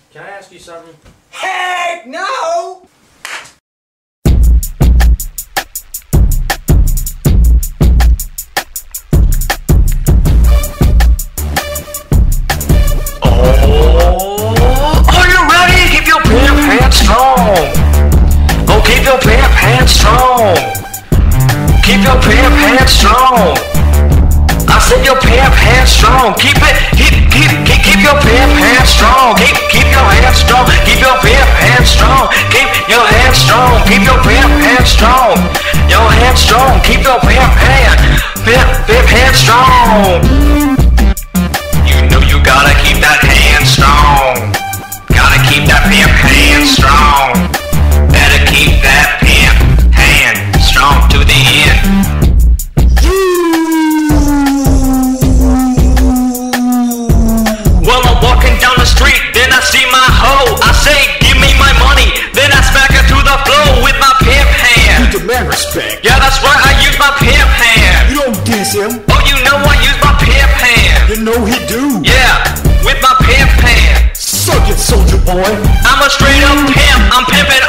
Can I ask you something? Heck no! Are you ready? Keep your pants strong. Oh, keep your pants strong. Keep your pants strong. I said your pants strong. Keep your pants strong. Keep your hands strong. Keep your pants strong. Keep your hands strong. Keep your pants strong. Your hands strong. Keep your pants strong. You know you gotta keep that hand strong. Gotta keep that hand strong. Better keep that hand strong to the end. Well, I'm walking down the street, then I see my hoe. I say, give me my money, then I smack her to the floor with my hand. You demand respect. Yeah, that's right, I use my hand. You don't diss him. Oh, you know I use my hand. You know he do. Yeah, with my hand. Suck it, soldier boy. I'm a straight up pimp, I'm pimping